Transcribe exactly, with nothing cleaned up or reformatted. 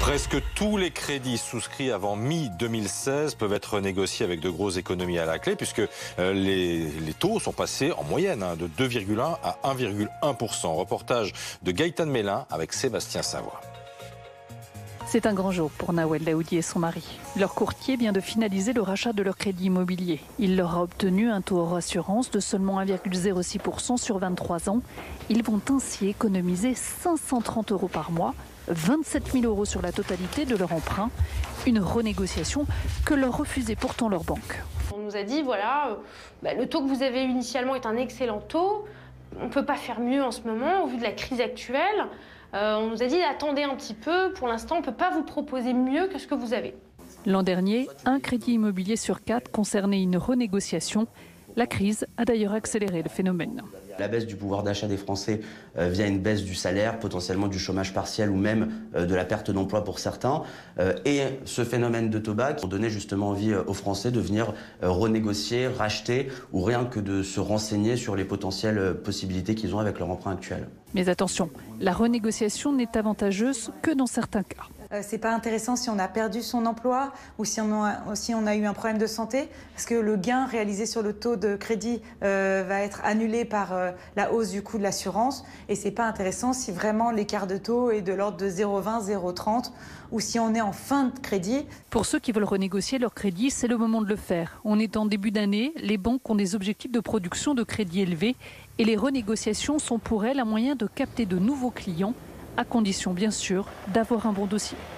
Presque tous les crédits souscrits avant mi deux mille seize peuvent être négociés avec de grosses économies à la clé, puisque les, les taux sont passés en moyenne hein, de deux virgule un à un virgule un pour cent. Reportage de Gaëtan Mélin avec Sébastien Savoie. C'est un grand jour pour Nawel Daoudi et son mari. Leur courtier vient de finaliser le rachat de leur crédit immobilier. Il leur a obtenu un taux hors assurance de seulement un virgule zéro six pour cent sur vingt-trois ans. Ils vont ainsi économiser cinq cent trente euros par mois, vingt-sept mille euros sur la totalité de leur emprunt. Une renégociation que leur refusait pourtant leur banque. On nous a dit, voilà, euh, bah, le taux que vous avez eu initialement est un excellent taux. On ne peut pas faire mieux en ce moment au vu de la crise actuelle. Euh, on nous a dit, attendez un petit peu, pour l'instant, on ne peut pas vous proposer mieux que ce que vous avez. L'an dernier, un crédit immobilier sur quatre concernait une renégociation. La crise a d'ailleurs accéléré le phénomène. La baisse du pouvoir d'achat des Français euh, via une baisse du salaire, potentiellement du chômage partiel ou même euh, de la perte d'emploi pour certains. Euh, et ce phénomène de taux bas qui ont donné justement envie euh, aux Français de venir euh, renégocier, racheter ou rien que de se renseigner sur les potentielles euh, possibilités qu'ils ont avec leur emprunt actuel. Mais attention, la renégociation n'est avantageuse que dans certains cas. Euh, c'est pas intéressant si on a perdu son emploi ou si on a, si on a eu un problème de santé, parce que le gain réalisé sur le taux de crédit euh, va être annulé par euh, la hausse du coût de l'assurance. Et c'est pas intéressant si vraiment l'écart de taux est de l'ordre de zéro virgule vingt, zéro virgule trente ou si on est en fin de crédit. Pour ceux qui veulent renégocier leur crédit, c'est le moment de le faire. On est en début d'année, les banques ont des objectifs de production de crédit élevés et les renégociations sont pour elles un moyen de capter de nouveaux clients, à condition bien sûr d'avoir un bon dossier.